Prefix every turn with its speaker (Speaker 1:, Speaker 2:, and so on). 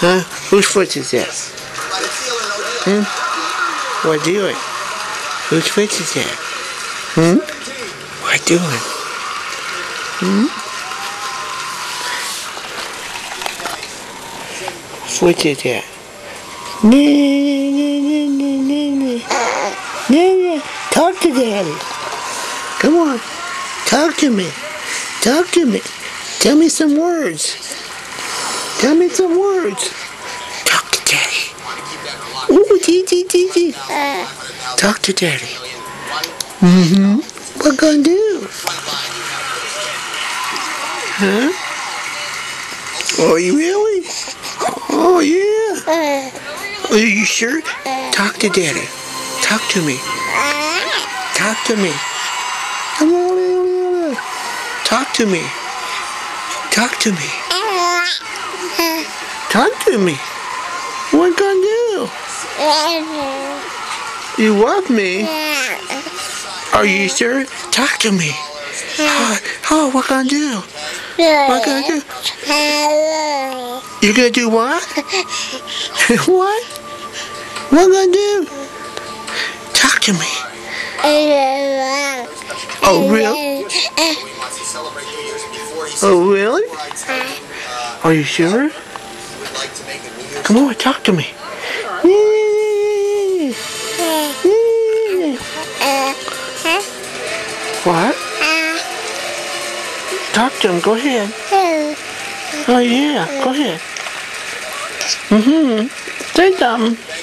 Speaker 1: Huh? Whose foot is that? What doing? Whose foot is that? What doing? What is that? Talk to Daddy. Come on. Talk to me. Talk to me. Tell me some words. Tell me some words. Talk to Daddy. Ooh, Gigi. Talk to Daddy. What gonna do? Huh? Oh, you really? Oh, yeah. Are you sure? Talk to Daddy. Talk to me. Talk to me. Come on. Talk to me. Talk to me. Talk to me. What gonna do? You love me? Are you sure? Talk to me. Oh, what gonna do? What gonna do? You gonna do what? What? What gonna do? Talk to me. Oh, really? Oh, really? Are you sure? Come on, talk to me. What? Talk to him. Go ahead. Oh, yeah. Go ahead. Say something.